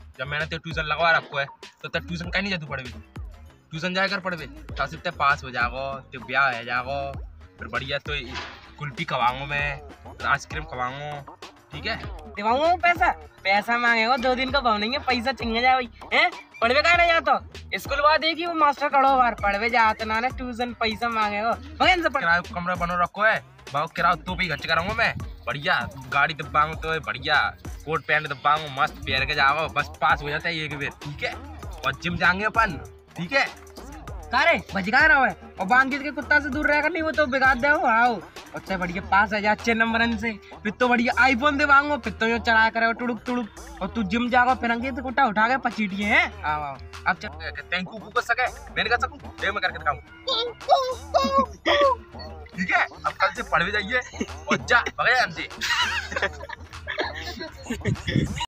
जब मैंने तो ट्यूशन लगवा रखो है तो ट्यूशन कहीं नहीं जातू पढ़े, ट्यूशन जाए कर पढ़े तो सिर्फ पास हो जाओ तो ब्याह हो जाओ, फिर बढ़िया तो कुल्फी खवाऊंगा मैं, आइसक्रीम खवाऊंगा, ठीक है। दिवाऊंगा पैसा, पैसा मांगेगा 2 दिन का भाव नहीं है, पैसा चिंगे जाए भाई हैं। पढ़वे का नहीं जाता स्कूल बाद देखी वो मास्टर कड़ो बार पढ़वे जाते ना ट्यूशन पैसा मांगेगा मगर किराए कमरा बनो रखो है भाव, किराया तो भी खर्च कराऊंगा मैं, बढ़िया गाड़ी दबाऊंगा तो बढ़िया कोट पैंट दबाऊंगा मस्त पहन के जाओ, बस पास हो जाता है एक बेर, ठीक है। और जिम जाएंगे अपन, ठीक है। कारे बजगा रहा है और बांगित के कुत्ता से दूर रहेगा नहीं वो तो बिगाड़ दे आओ अच्छा बढ़िया पास है अच्छे नंबर से, फिर तो बढ़िया आईफोन दिवाऊंगा, फिर तो जो चढ़ा करे टुड़ुक टुड़ुक, और तू जिम जाओ फिर अंकित कुत्ता उठा के पचीटिए हैं। आओ आओ अब चल थैंक यू कर सके मैं नहीं कर सकूं, देख मैं करके दिखाऊं, ठीक है। अब कल से पढ़ भी जाइए और जा भगे हमसे।